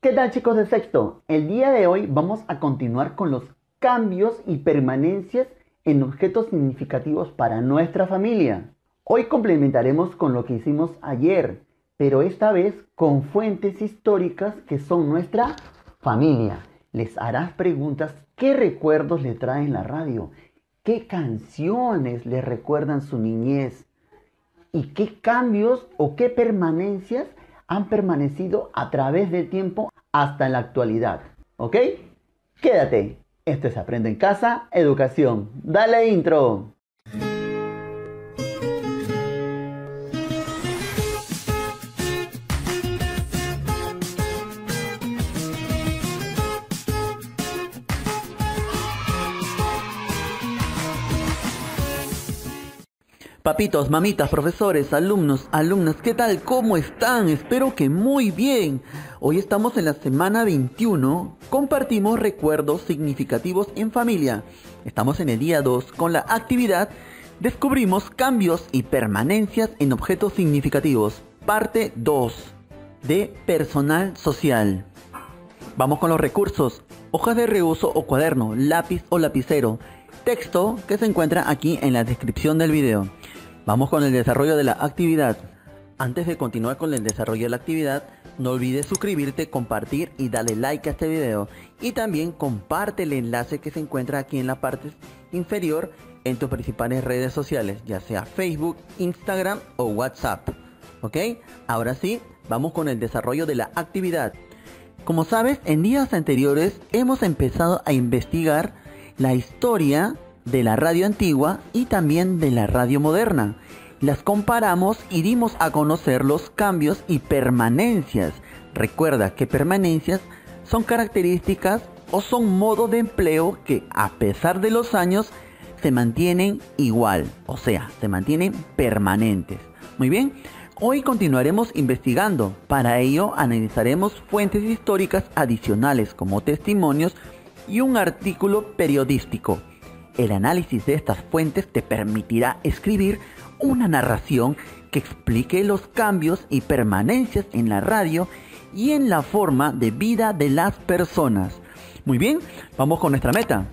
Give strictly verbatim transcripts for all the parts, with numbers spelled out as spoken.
¿Qué tal, chicos de sexto? El día de hoy vamos a continuar con los cambios y permanencias en objetos significativos para nuestra familia. Hoy complementaremos con lo que hicimos ayer, pero esta vez con fuentes históricas que son nuestra familia. Les harás preguntas: ¿qué recuerdos le traen la radio? ¿Qué canciones le recuerdan su niñez? ¿Y qué cambios o qué permanencias han permanecido a través del tiempo hasta la actualidad? ¿Ok? Quédate. Esto es Aprende en Casa, Educación. Dale intro. Papitos, mamitas, profesores, alumnos, alumnas, ¿qué tal? ¿Cómo están? Espero que muy bien. Hoy estamos en la semana veintiuno, compartimos recuerdos significativos en familia. Estamos en el día dos con la actividad Descubrimos cambios y permanencias en objetos significativos, parte dos, de personal social. Vamos con los recursos: hojas de reuso o cuaderno, lápiz o lapicero, texto que se encuentra aquí en la descripción del video. Vamos con el desarrollo de la actividad. Antes de continuar con el desarrollo de la actividad, no olvides suscribirte, compartir y darle like a este video. Y también comparte el enlace que se encuentra aquí en la parte inferior en tus principales redes sociales, ya sea Facebook, Instagram o WhatsApp. ¿Ok? Ahora sí, vamos con el desarrollo de la actividad. Como sabes, en días anteriores hemos empezado a investigar la historia de la radio antigua y también de la radio moderna. Las comparamos y dimos a conocer los cambios y permanencias. Recuerda que permanencias son características o son modos de empleo que, a pesar de los años, se mantienen igual, o sea, se mantienen permanentes. Muy bien, hoy continuaremos investigando. Para ello analizaremos fuentes históricas adicionales como testimonios y un artículo periodístico. El análisis de estas fuentes te permitirá escribir una narración que explique los cambios y permanencias en la radio y en la forma de vida de las personas. Muy bien, vamos con nuestra meta.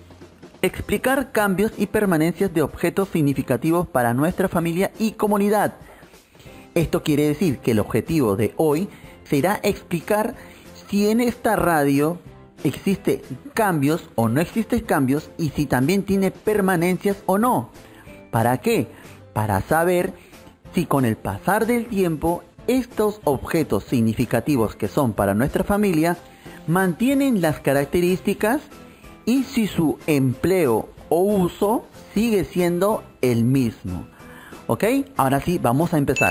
Explicar cambios y permanencias de objetos significativos para nuestra familia y comunidad. Esto quiere decir que el objetivo de hoy será explicar si en esta radio existe cambios o no existen cambios y si también tiene permanencias o no. ¿Para qué? Para saber si con el pasar del tiempo estos objetos significativos que son para nuestra familia mantienen las características y si su empleo o uso sigue siendo el mismo. ¿Ok? Ahora sí, vamos a empezar.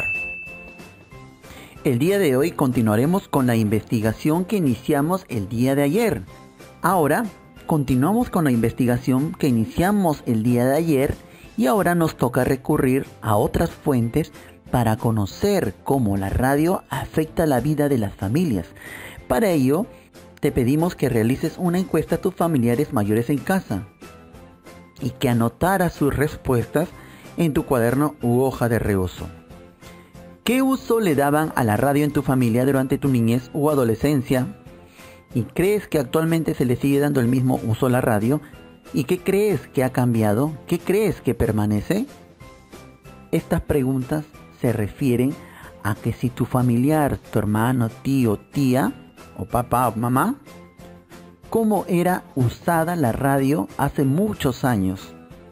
El día de hoy continuaremos con la investigación que iniciamos el día de ayer. Ahora continuamos con la investigación que iniciamos el día de ayer y ahora nos toca recurrir a otras fuentes para conocer cómo la radio afecta la vida de las familias. Para ello, te pedimos que realices una encuesta a tus familiares mayores en casa y que anotaras sus respuestas en tu cuaderno u hoja de reuso. ¿Qué uso le daban a la radio en tu familia durante tu niñez o adolescencia? ¿Y crees que actualmente se le sigue dando el mismo uso a la radio? ¿Y qué crees que ha cambiado? ¿Qué crees que permanece? Estas preguntas se refieren a que si tu familiar, tu hermano, tío, tía, o papá o mamá, ¿cómo era usada la radio hace muchos años?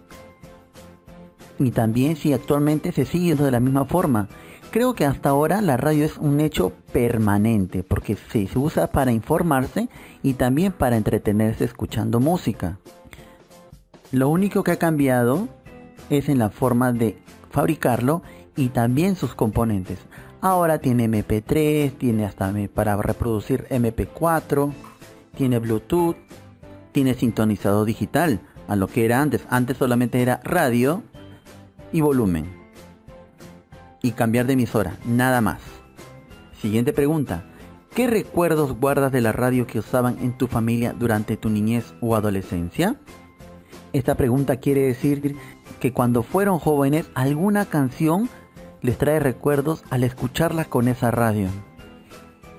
Y también si actualmente se sigue usando de la misma forma. Creo que hasta ahora la radio es un hecho permanente porque se usa para informarse y también para entretenerse escuchando música. Lo único que ha cambiado es en la forma de fabricarlo y también sus componentes. Ahora tiene eme pe tres, tiene hasta para reproducir eme pe cuatro, tiene Bluetooth, tiene sintonizador digital, a lo que era antes. Antes solamente era radio y volumen. Y cambiar de emisora, nada más. Siguiente pregunta. ¿Qué recuerdos guardas de la radio que usaban en tu familia durante tu niñez o adolescencia? Esta pregunta quiere decir que cuando fueron jóvenes, alguna canción les trae recuerdos al escucharla con esa radio.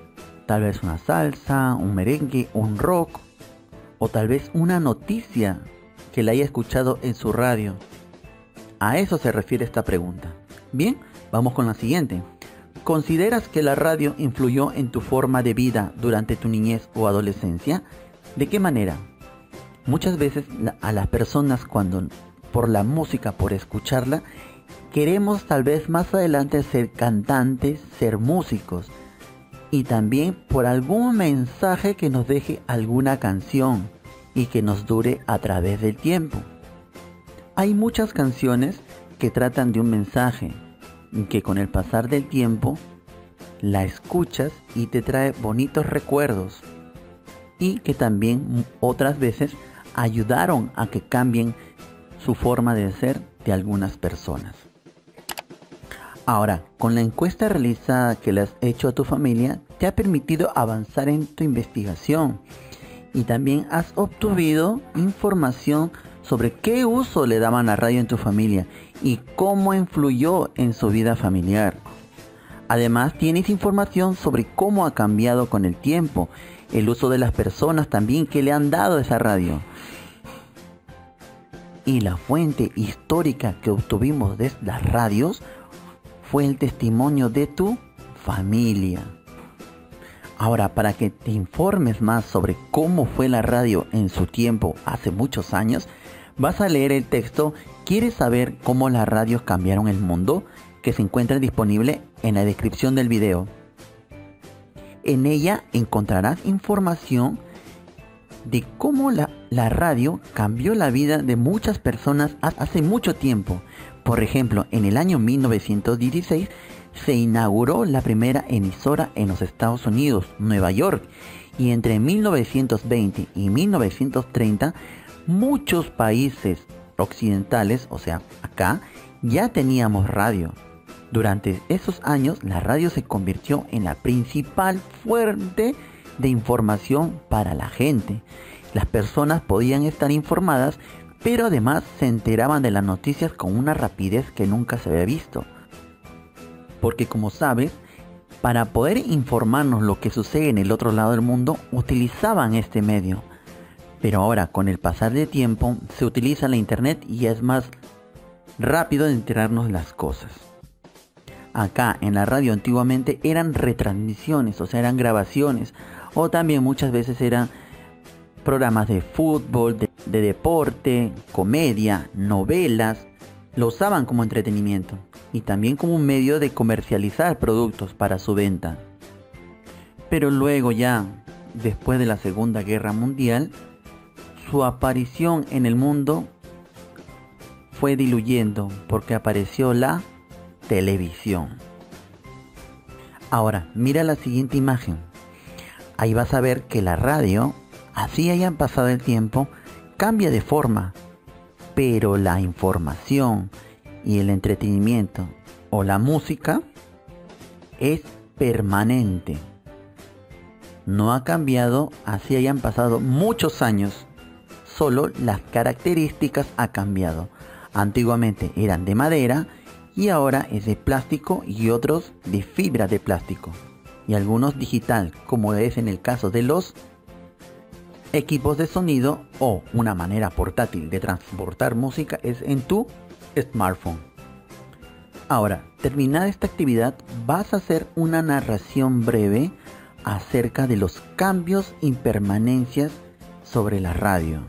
Tal vez una salsa, un merengue, un rock, o tal vez una noticia que la haya escuchado en su radio. A eso se refiere esta pregunta. Bien, vamos con la siguiente. ¿Consideras que la radio influyó en tu forma de vida durante tu niñez o adolescencia? ¿De qué manera? Muchas veces a las personas, cuando por la música, por escucharla, queremos tal vez más adelante ser cantantes, ser músicos, y también por algún mensaje que nos deje alguna canción y que nos dure a través del tiempo. Hay muchas canciones que tratan de un mensaje y que con el pasar del tiempo la escuchas y te trae bonitos recuerdos, y que también otras veces ayudaron a que cambien su forma de ser de algunas personas. Ahora, con la encuesta realizada que le has hecho a tu familia, te ha permitido avanzar en tu investigación y también has obtenido información sobre qué uso le daban la radio en tu familia y cómo influyó en su vida familiar. Además, tienes información sobre cómo ha cambiado con el tiempo el uso de las personas también que le han dado esa radio. Y la fuente histórica que obtuvimos de las radios fue el testimonio de tu familia. Ahora, para que te informes más sobre cómo fue la radio en su tiempo hace muchos años, vas a leer el texto ¿Quieres saber cómo las radios cambiaron el mundo?, que se encuentra disponible en la descripción del video. En ella encontrarás información de cómo la, la radio cambió la vida de muchas personas hace mucho tiempo. Por ejemplo, en el año mil novecientos dieciséis se inauguró la primera emisora en los Estados Unidos, Nueva York, y entre mil novecientos veinte y mil novecientos treinta muchos países occidentales, o sea, acá, ya teníamos radio. Durante esos años la radio se convirtió en la principal fuente de información para la gente. Las personas podían estar informadas, pero además se enteraban de las noticias con una rapidez que nunca se había visto. Porque como sabes, para poder informarnos lo que sucede en el otro lado del mundo, utilizaban este medio. Pero ahora, con el pasar del tiempo, se utiliza la internet y es más rápido de enterarnos de las cosas. Acá en la radio antiguamente eran retransmisiones, o sea, eran grabaciones, o también muchas veces eran programas de fútbol, de, de deporte, comedia, novelas. Lo usaban como entretenimiento y también como un medio de comercializar productos para su venta. Pero luego ya, después de la Segunda Guerra Mundial, su aparición en el mundo fue diluyendo porque apareció la televisión. Ahora, mira la siguiente imagen. Ahí vas a ver que la radio, así hayan pasado el tiempo, cambia de forma, pero la información y el entretenimiento o la música es permanente. No ha cambiado, así hayan pasado muchos años, solo las características han cambiado. Antiguamente eran de madera y ahora es de plástico y otros de fibra de plástico. Y algunos digital, como es en el caso de los equipos de sonido, o una manera portátil de transportar música es en tu smartphone. Ahora, terminada esta actividad, vas a hacer una narración breve acerca de los cambios y permanencias sobre la radio.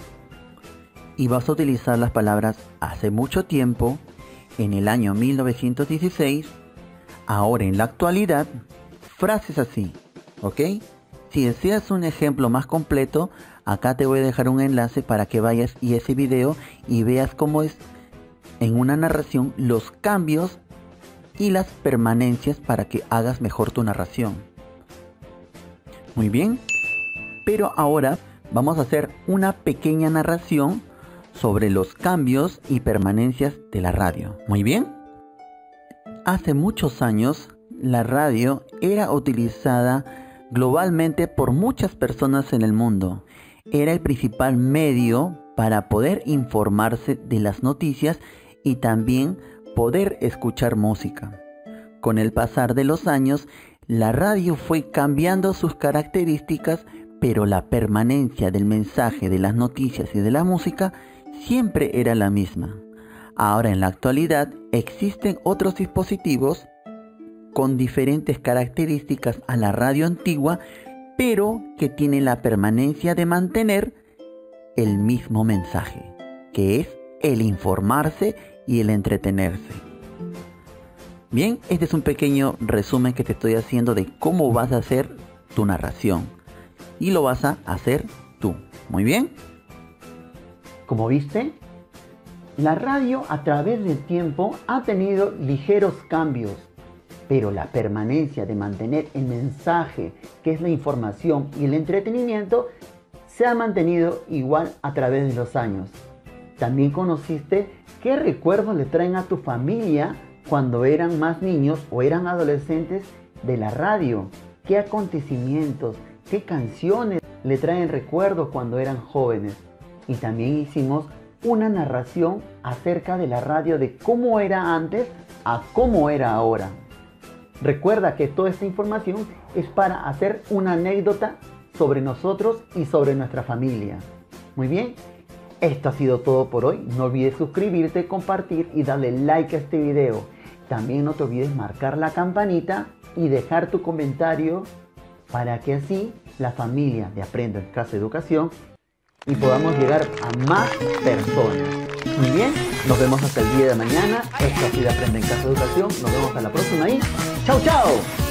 Y vas a utilizar las palabras hace mucho tiempo, en el año mil novecientos dieciséis, ahora en la actualidad, frases así, ¿ok? Si deseas un ejemplo más completo, acá te voy a dejar un enlace para que vayas y ese video y veas cómo es en una narración los cambios y las permanencias para que hagas mejor tu narración. Muy bien, pero ahora vamos a hacer una pequeña narración sobre los cambios y permanencias de la radio. Muy bien. Hace muchos años, la radio era utilizada globalmente por muchas personas en el mundo. Era el principal medio para poder informarse de las noticias y también poder escuchar música. Con el pasar de los años, La radio fue cambiando sus características, pero la permanencia del mensaje, de las noticias y de la música siempre era la misma. Ahora en la actualidad existen otros dispositivos con diferentes características a la radio antigua, pero que tienen la permanencia de mantener el mismo mensaje, que es el informarse y el entretenerse. Bien, este es un pequeño resumen que te estoy haciendo de cómo vas a hacer tu narración. Y lo vas a hacer tú. Muy bien. Como viste, la radio a través del tiempo ha tenido ligeros cambios, pero la permanencia de mantener el mensaje, que es la información y el entretenimiento, se ha mantenido igual a través de los años. También conociste qué recuerdos le traen a tu familia cuando eran más niños o eran adolescentes de la radio. ¿Qué acontecimientos, qué canciones le traen recuerdos cuando eran jóvenes? Y también hicimos una narración acerca de la radio, de cómo era antes a cómo era ahora. Recuerda que toda esta información es para hacer una anécdota sobre nosotros y sobre nuestra familia. Muy bien, esto ha sido todo por hoy. No olvides suscribirte, compartir y darle like a este video. También no te olvides marcar la campanita y dejar tu comentario para que así la familia de Aprendo en Casa Educación y podamos llegar a más personas. Muy bien, nos vemos hasta el día de mañana. Esto ha sido Aprende en Casa Educación. Nos vemos a la próxima y ¡chao, chao!